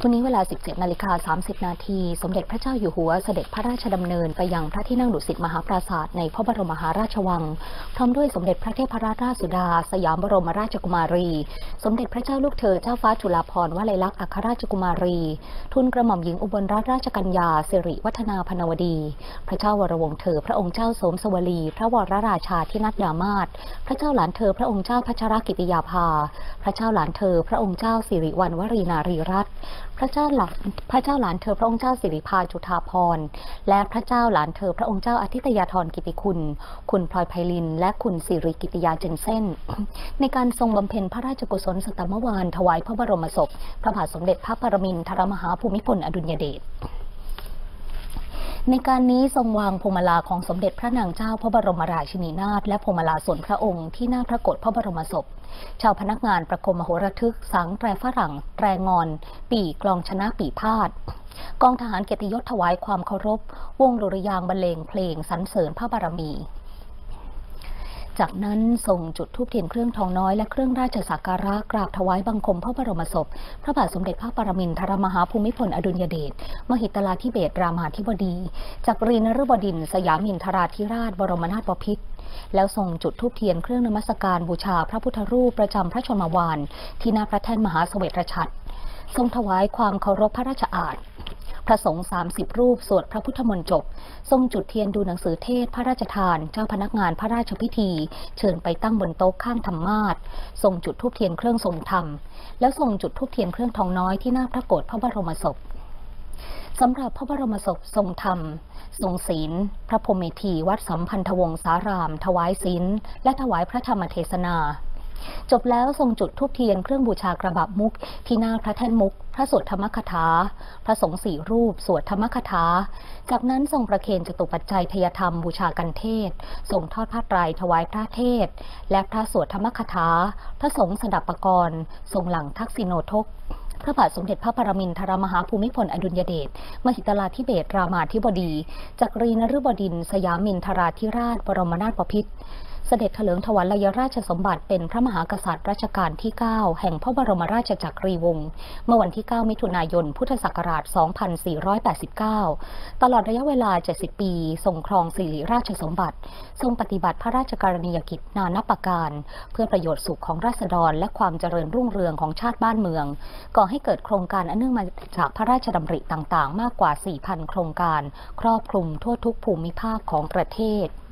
วันนี้เวลา 17:30 นาทีสมเด็จพระเจ้าอยู่หัวเสด็จพระราชดำเนินไปยังพระที่นั่งดุสิตมหาปราสาทในพระบรมมหาราชวังพร้อมด้วยสมเด็จพระเทพรัตนราชสุดาสยามบรมราชกุมารีสมเด็จพระเจ้าลูกเธอเจ้าฟ้าจุฬาภรณ์วลัยลักษณ์อัครราชกุมารีทูลกระหม่อมหญิงอุบลรัตนราชกัญญาสิริวัฒนาพนวดีพระเจ้าวรวงศ์เธอพระองค์เจ้าโสมสวลีพระวรราชาธินัดดามาศพระเจ้าหลานเธอพระองค์เจ้าพัชรกิติยาภาพระเจ้าหลานเธอพระองค์เจ้าสิริวัณวรีนารีรัตน์พระเจ้าหลานเธอพระองค์เจ้าสิริภาจุฑาภรณ์และพระเจ้าหลานเธอพระองค์เจ้าอาทิตยาธรกิติคุณคุณพลอยไพลินและคุณสิริกิติยาเจนเซ่นในการทรงบำเพ็ญพระราชกุศลสตมวาลถวายพระบรมศพพระบาทสมเด็จพระปรมินทรมหาภูมิพลอดุลยเดชในการนี้ทรงวางพวงมาลาของสมเด็จพระนางเจ้าพระบรมราชินีนาถและพวงมาลาส่วนพระองค์ที่หน้าพระโกศพระบรมศพชาวพนักงานประคมมโหระทึกสังแตรฝรั่งแตรงอนปี่กลองชนะปี่พาดกองทหารเกียรติยศถวายความเคารพวงดุริยางค์บรรเลงเพลงสรรเสริญพระบารมีจากนั้นทรงจุดธูปเทียนเครื่องทองน้อยและเครื่องราชสักการะกราบถวายบังคมพระบรมศพพระบาทสมเด็จพระปรมินทรมหาภูมิพลอดุลยเดชมหิตลาธิเบศรรามาธิบดีจักรีนฤบดินทร์สยามินทราธิราชบรมนาถบพิตรแล้วทรงจุดธูปเทียนเครื่องนมัสการบูชาพระพุทธรูปประจำพระชนมวาลที่หน้าพระแท่นมหาเสวตฉัตรทรงถวายความเคารพพระราชอาภพระสงฆ์30 รูปสวดพระพุทธมนต์จบทรงจุดเทียนดูหนังสือเทศพระราชทานเจ้าพนักงานพระราชพิธีเชิญไปตั้งบนโต๊ะข้างธรรมาสน์ทรงจุดธูปเทียนเครื่องทรงธรรมแล้วทรงจุดธูปเทียนเครื่องทองน้อยที่หน้าพระโกศพระบรมศพสำหรับพระบรมศพทรงธรรมทรงศีลพระพรหมเมธีวัดสัมพันธวงศารามถวายศีลและถวายพระธรรมเทศนาจบแล้วทรงจุดธูปเทียนเครื่องบูชากระบะมุกที่หน้าพระแท่นมุกพระสวดธรรมคถาพระสงฆ์4 รูปสวดธรรมคถาจากนั้นทรงประเคนจตุปัจจัยทยธรรมบูชากันเทศทรงทอดผ้าไตรถวายพระเทศและพระสวดธรรมคถาพระสงฆ์สดับปกรณ์ทรงหลังทักษิโนทกพระบาทสมเด็จพระปรมินทรมหาภูมิพลอดุลยเดชมหิตลาธิเบศรรามาธิบดีจักรีนฤบดินทร์สยามินทราธิราชบรมนาถบพิตรเสด็จเถลิงถวัลยราชสมบัติเป็นพระมหากษัตริย์รัชกาลที่ 9 แห่งพระบรมราชจักรีวงศ์เมื่อวันที่ 9 มิถุนายน พุทธศักราช 2489 ตลอดระยะเวลา 70 ปีทรงครองสิริราชสมบัติทรงปฏิบัติพระราชกรณียกิจนานับประการเพื่อประโยชน์สุขของราษฎรและความเจริญรุ่งเรืองของชาติบ้านเมืองก่อให้เกิดโครงการอันเนื่องมาจากพระราชดำริต่างๆมากกว่า 4,000 โครงการครอบคลุมทั่วทุกภูมิภาคของประเทศ